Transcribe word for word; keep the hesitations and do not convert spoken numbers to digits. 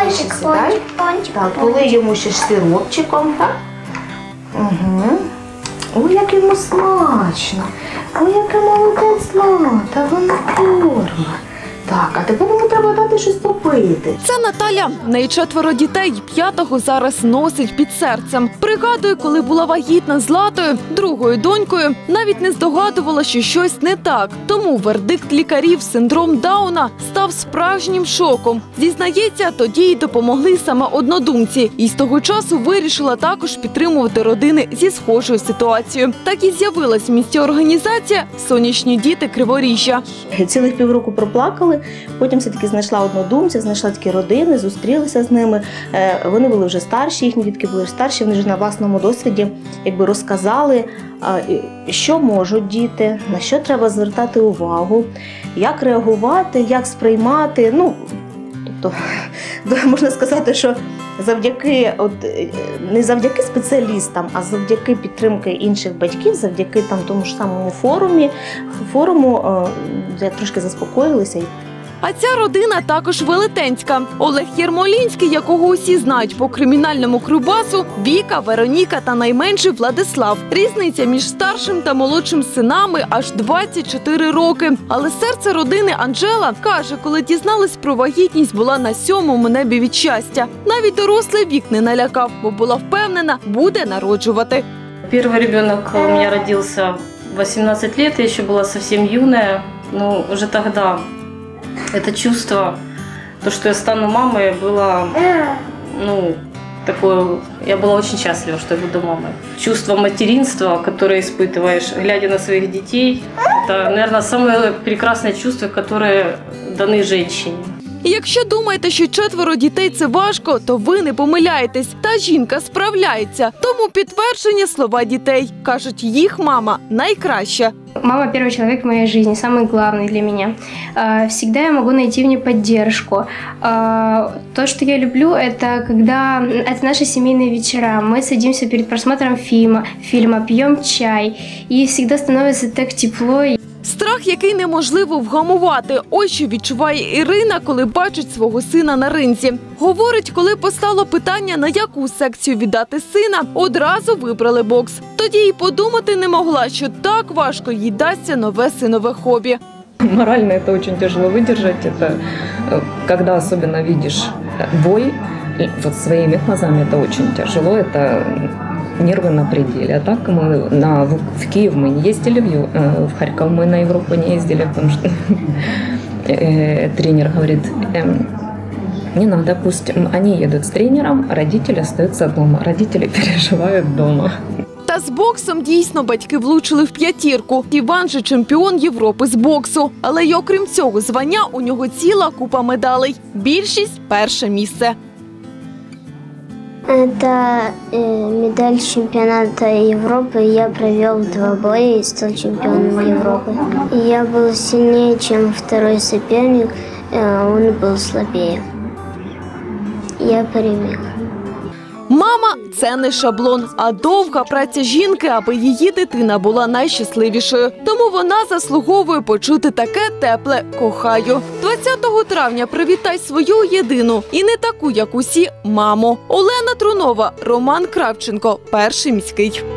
Пончик, пончик, пончик. Так, полий йому ще сиропчиком, так? Угу. Ой, як йому смачно. Ой, яке молоке Злата, вона корма. Так, а тепер йому треба дати щось попити. Це Наталя. В неї четверо дітей, п'ятого зараз носить під серцем. Пригадує, коли була вагітна Златою, другою донькою, навіть не здогадувала, що щось не так. Тому вердикт лікарів синдром Дауна став справжнім шоком. Зізнається, тоді й допомогли саме однодумці. І з того часу вирішила також підтримувати родини зі схожою ситуацією. Так і з'явилась в місті організація «Сонячні діти Криворіжжя». Цілих півроку проплакали. Потім все-таки знайшла однодумця, знайшла такі родини, зустрілися з ними. Вони були вже старші, їхні дітки були старші, вони вже на власному досвіді якби розказали, що можуть діти, на що треба звертати увагу, як реагувати, як сприймати. Ну, тобто, можна сказати, що завдяки, от, не завдяки спеціалістам, а завдяки підтримки інших батьків, завдяки там, тому ж самому форумі, форуму я трошки заспокоїлася. А ця родина також велетенська. Олег Єрмолінський, якого усі знають по кримінальному Кривбасу, Віка, Вероніка та найменший Владислав. Різниця між старшим та молодшим синами аж двадцять чотири роки. Але серце родини Анжела, каже, коли дізналась про вагітність, була на сьомому небі від щастя. Навіть дорослий вік не налякав, бо була впевнена, буде народжувати. Первый ребенок у меня родился в восемнадцать лет, я еще была совсем юная, но уже тогда это чувство, то, что я стану мамой, было, ну, такое, я была очень счастлива, что я буду мамой. Чувство материнства, которое испытываешь, глядя на своих детей, это, наверное, самое прекрасное чувство, которое даны женщине. І якщо думаєте, що четверо дітей – це важко, то ви не помиляєтесь. Та жінка справляється. Тому підтвердження слова дітей. Кажуть, їх мама найкраща. Мама – первый человек в моей жизни, самый главный для меня. Всегда я могу найти в ней поддержку. То, что я люблю, это когда это наши семейные вечера. Мы садимся перед просмотром фильма, фильма, пьем чай, и всегда становится так тепло. Страх, який неможливо вгамувати. Ось що відчуває Ірина, коли бачить свого сина на ринзі. Говорить, коли постало питання, на яку секцію віддати сина, одразу вибрали бокс. Тоді й подумати не могла, що так важко їй дасться нове синове хобі. Морально это очень тяжело выдержать. Это когда особенно видишь бой, вот своими глазами это очень тяжело. Это нервы на пределе. А так мы на, в, в Киев мы не ездили, в, в Харьков мы на Европу не ездили, потому что э, тренер говорит, э, не надо, пусть они едут с тренером, родители остаются дома. Родители переживают дома. Та з боксом дійсно батьки влучили в п'ятірку. Іван же чемпіон Європи з боксу. Але й окрім цього звання у нього ціла купа медалей. Більшість – перше місце. Это э, медаль чемпионата Европы. Я провел два боя и стал чемпионом Европы. Я был сильнее, чем второй соперник, э, он был слабее. Я перемог. Мама – це не шаблон, а довга праця жінки, аби її дитина була найщасливішою. Тому вона заслуговує почути таке тепле «кохаю». двадцятого травня привітай свою єдину і не таку, як усі, маму. Олена Трунова, Роман Кравченко, Перший міський.